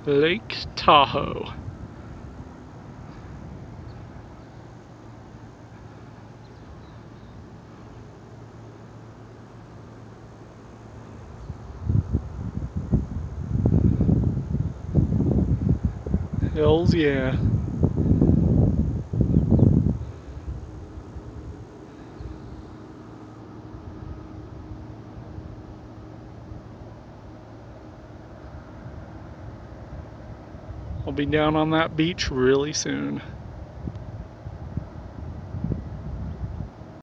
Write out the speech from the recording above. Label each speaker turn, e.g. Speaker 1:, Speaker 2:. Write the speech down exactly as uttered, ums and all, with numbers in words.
Speaker 1: Lake Tahoe. Hells yeah. I'll be down on that beach really soon.